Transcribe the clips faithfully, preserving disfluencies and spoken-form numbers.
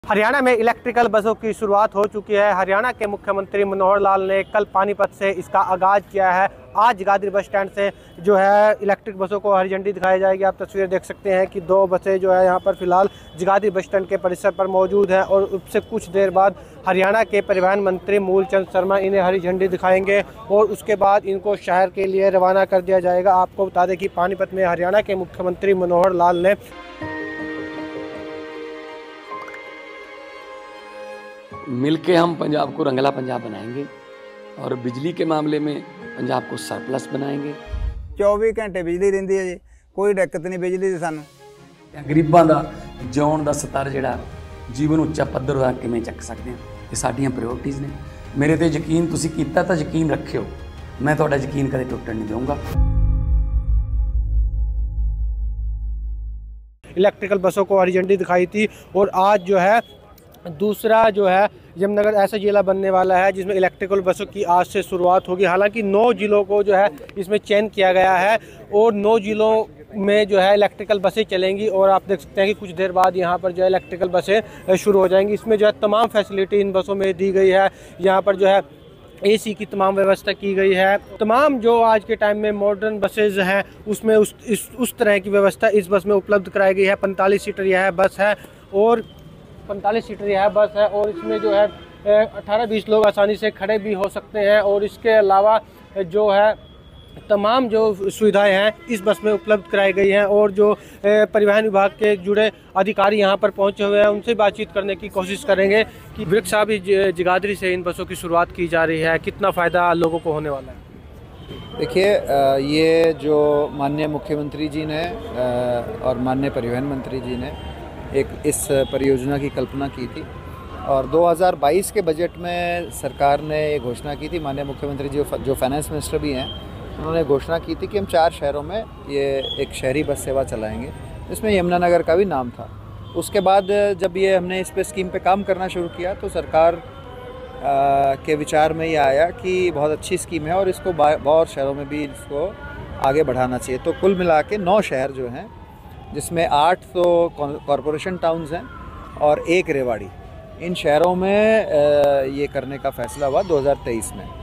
हरियाणा में इलेक्ट्रिकल बसों की शुरुआत हो चुकी है। हरियाणा के मुख्यमंत्री मनोहर लाल ने कल पानीपत से इसका आगाज़ किया है। आज जगाधरी बस स्टैंड से जो है इलेक्ट्रिक बसों को हरी झंडी दिखाई जाएगी। आप तस्वीर देख सकते हैं कि दो बसें जो है यहाँ पर फिलहाल जगाधरी बस स्टैंड के परिसर पर मौजूद है और उससे कुछ देर बाद हरियाणा के परिवहन मंत्री मूलचंद शर्मा इन्हें हरी झंडी दिखाएंगे और उसके बाद इनको शहर के लिए रवाना कर दिया जाएगा। आपको बता दें कि पानीपत में हरियाणा के मुख्यमंत्री मनोहर लाल ने मिलके हम पंजाब को रंगला पंजाब बनाएंगे और बिजली के मामले में पंजाब को सरप्लस बनाएंगे। चौबीस घंटे बिजली रहिंदी है जी, कोई दिक्कत नहीं बिजली दी सानू। गरीबां दा जिउण दा स्तर जिहड़ा जीवन उच्चा पੱਧਰ दा किवें ਚੱਕ सकते हैं, ये साडियां प्रायोरिटीज़ ने। मेरे ते यकीन तुसीं कीता तां यकीन रखियो, मैं तुहाडा यकीन कदे टुटण नहीं दूंगा। इलेक्ट्रिकल बसों को हरी झंडी दिखाई थी और आज जो है दूसरा जो है यमुनानगर ऐसा जिला बनने वाला है जिसमें इलेक्ट्रिकल बसों की आज से शुरुआत होगी। हालांकि नौ जिलों को जो है इसमें चयन किया गया है और नौ जिलों में जो है इलेक्ट्रिकल बसें चलेंगी और आप देख सकते हैं कि कुछ देर बाद यहाँ पर जो है इलेक्ट्रिकल बसें शुरू हो जाएंगी। इसमें जो है तमाम फैसिलिटी इन बसों में दी गई है। यहाँ पर जो है एसी की तमाम व्यवस्था की गई है। तमाम जो आज के टाइम में मॉडर्न बसेज हैं उसमें उस इस उस तरह की व्यवस्था इस बस में उपलब्ध कराई गई है। पैंतालीस सीटर यह बस है और पैंतालीस सीटर यह बस है और इसमें जो है अठारह बीस लोग आसानी से खड़े भी हो सकते हैं और इसके अलावा जो है तमाम जो सुविधाएं हैं इस बस में उपलब्ध कराई गई हैं। और जो परिवहन विभाग के जुड़े अधिकारी यहां पर पहुंचे हुए हैं उनसे बातचीत करने की कोशिश करेंगे कि विवेक साहब जगाधरी से इन बसों की शुरुआत की जा रही है, कितना फ़ायदा लोगों को होने वाला है? देखिए, ये जो माननीय मुख्यमंत्री जी ने और माननीय परिवहन मंत्री जी ने एक इस परियोजना की कल्पना की थी और दो हज़ार बाईस के बजट में सरकार ने ये घोषणा की थी। माननीय मुख्यमंत्री जी जो फाइनेंस मिनिस्टर भी हैं उन्होंने घोषणा की थी कि हम चार शहरों में ये एक शहरी बस सेवा चलाएंगे, इसमें यमुनानगर का भी नाम था। उसके बाद जब ये हमने इस पे स्कीम पे काम करना शुरू किया तो सरकार आ, के विचार में ये आया कि बहुत अच्छी स्कीम है और इसको और शहरों में भी इसको आगे बढ़ाना चाहिए। तो कुल मिला के नौ शहर जो हैं जिसमें आठ तो कॉरपोरेशन टाउन्स हैं और एक रेवाड़ी, इन शहरों में ये करने का फैसला हुआ दो हज़ार तेईस में,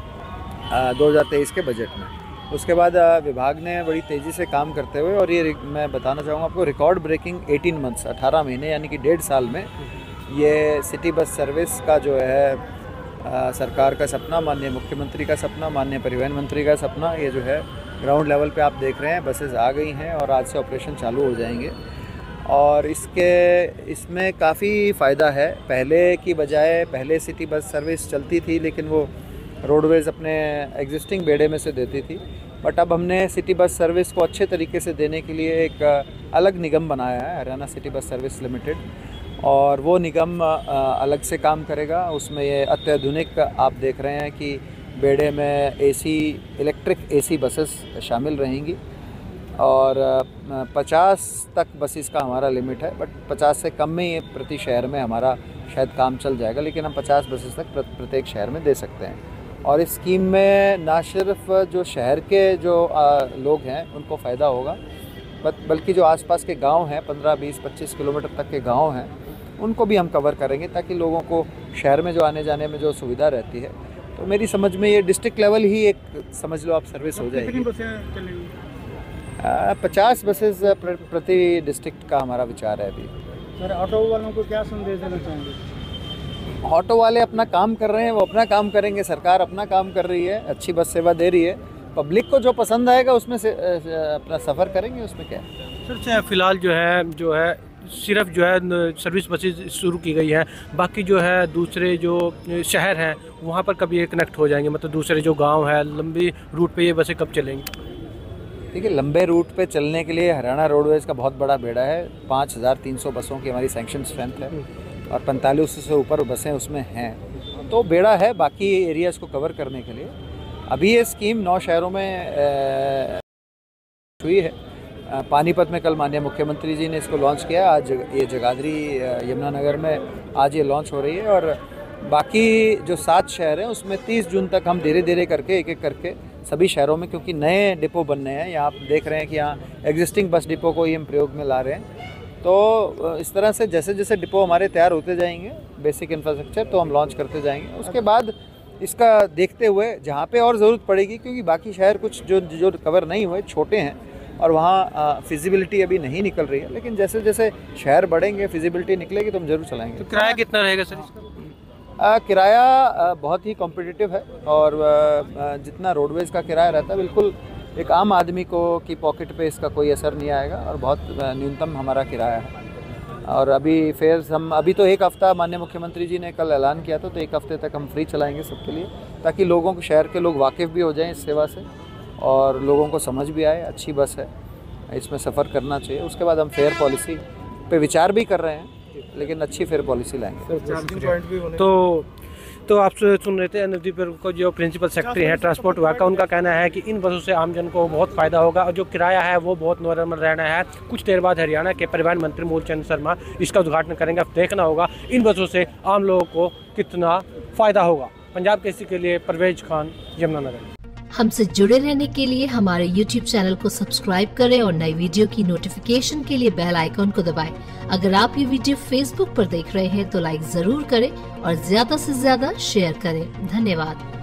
दो हज़ार तेईस के बजट में। उसके बाद विभाग ने बड़ी तेज़ी से काम करते हुए और ये मैं बताना चाहूँगा आपको रिकॉर्ड ब्रेकिंग अठारह मंथ्स अठारह महीने यानी कि डेढ़ साल में ये सिटी बस सर्विस का जो है आ, सरकार का सपना, माननीय मुख्यमंत्री का सपना, माननीय परिवहन मंत्री का सपना, ये जो है ग्राउंड लेवल पे आप देख रहे हैं बसेस आ गई हैं और आज से ऑपरेशन चालू हो जाएंगे। और इसके इसमें काफ़ी फ़ायदा है। पहले की बजाय पहले सिटी बस सर्विस चलती थी लेकिन वो रोडवेज़ अपने एग्जिस्टिंग बेड़े में से देती थी, बट अब हमने सिटी बस सर्विस को अच्छे तरीके से देने के लिए एक अलग निगम बनाया है, Haryana city bus service limited, और वो निगम अलग से काम करेगा। उसमें ये अत्याधुनिक आप देख रहे हैं कि बेड़े में एसी इलेक्ट्रिक एसी बसेस शामिल रहेंगी और पचास तक बसेस का हमारा लिमिट है, बट पचास से कम में ही प्रति शहर में हमारा शायद काम चल जाएगा, लेकिन हम पचास बसेस तक प्रत्येक शहर में दे सकते हैं। और इस स्कीम में ना सिर्फ जो शहर के जो आ, लोग हैं उनको फ़ायदा होगा, बल्कि जो आसपास के गांव हैं पंद्रह बीस पच्चीस किलोमीटर तक के गांव हैं उनको भी हम कवर करेंगे ताकि लोगों को शहर में जो आने जाने में जो सुविधा रहती है। तो मेरी समझ में ये डिस्ट्रिक्ट लेवल ही एक समझ लो आप सर्विस हो जाएगी। पचास बसेस प्रति डिस्ट्रिक्ट का हमारा विचार है अभी। सर, ऑटो वालों को क्या संदेश देना चाहेंगे? ऑटो वाले अपना काम कर रहे हैं, वो अपना काम करेंगे, सरकार अपना काम कर रही है, अच्छी बस सेवा दे रही है। पब्लिक को जो पसंद आएगा उसमें से अपना सफ़र करेंगे, उसमें क्या है। सर, फिलहाल जो है जो है सिर्फ जो है सर्विस बसेज शुरू की गई हैं, बाकी जो है दूसरे जो शहर हैं वहाँ पर कभी ये कनेक्ट हो जाएंगे, मतलब दूसरे जो गांव है लंबी रूट पे ये बसें कब चलेंगी? देखिए, लंबे रूट पे चलने के लिए हरियाणा रोडवेज़ का बहुत बड़ा बेड़ा है। पाँच हज़ार तीन सौ बसों की हमारी सैंक्शन स्ट्रेंथ है और पैंतालीस से ऊपर बसें उसमें हैं, तो बेड़ा है बाकी एरियाज़ को कवर करने के लिए। अभी ये स्कीम नौ शहरों में हुई है। पानीपत में कल माननीय मुख्यमंत्री जी ने इसको लॉन्च किया, आज ये जगाधरी यमुनानगर में आज ये लॉन्च हो रही है और बाकी जो सात शहर हैं उसमें तीस जून तक हम धीरे धीरे करके एक एक करके सभी शहरों में, क्योंकि नए डिपो बनने हैं, यहाँ आप देख रहे हैं कि यहाँ एग्जिस्टिंग बस डिपो को ही हम प्रयोग में ला रहे हैं, तो इस तरह से जैसे जैसे डिपो हमारे तैयार होते जाएंगे, बेसिक इंफ्रास्ट्रक्चर, तो हम लॉन्च करते जाएंगे। उसके बाद इसका देखते हुए जहाँ पे और ज़रूरत पड़ेगी, क्योंकि बाकी शहर कुछ जो जो कवर नहीं हुए छोटे हैं और वहाँ फिजिबिलिटी अभी नहीं निकल रही है, लेकिन जैसे जैसे शहर बढ़ेंगे फिजिबिलिटी निकलेगी तो हम जरूर चलाएंगे। तो किराया कितना रहेगा सर इसका? आ, किराया आ, बहुत ही कॉम्पिटिटिव है और आ, जितना रोडवेज़ का किराया रहता है, बिल्कुल एक आम आदमी को की पॉकेट पे इसका कोई असर नहीं आएगा और बहुत न्यूनतम हमारा किराया है। और अभी फेयर हम अभी तो एक हफ़्ता माननीय मुख्यमंत्री जी ने कल ऐलान किया था, तो एक हफ़्ते तक हम फ्री चलाएंगे सबके लिए, ताकि लोगों को, शहर के लोग वाकिफ़ भी हो जाएं इस सेवा से और लोगों को समझ भी आए अच्छी बस है, इसमें सफ़र करना चाहिए। उसके बाद हम फेयर पॉलिसी पे विचार भी कर रहे हैं, लेकिन अच्छी फेयर पॉलिसी लाएंगे। तो तो आप सुन रहे थे अनुदीप को, जो प्रिंसिपल सेक्रेटरी है ट्रांसपोर्ट विभाग का, उनका कहना है कि इन बसों से आमजन को बहुत फ़ायदा होगा और जो किराया है वो बहुत नॉर्मल रहना है। कुछ देर बाद हरियाणा के परिवहन मंत्री मूलचंद शर्मा इसका उद्घाटन करेंगे। अब देखना होगा इन बसों से आम लोगों को कितना फ़ायदा होगा। पंजाब केसरी के लिए परवेज खान, यमुनानगर। हमसे जुड़े रहने के लिए हमारे यूट्यूब चैनल को सब्सक्राइब करें और नई वीडियो की नोटिफिकेशन के लिए बेल आइकॉन को दबाएं। अगर आप ये वीडियो फेसबुक पर देख रहे हैं तो लाइक जरूर करें और ज्यादा से ज्यादा शेयर करें। धन्यवाद।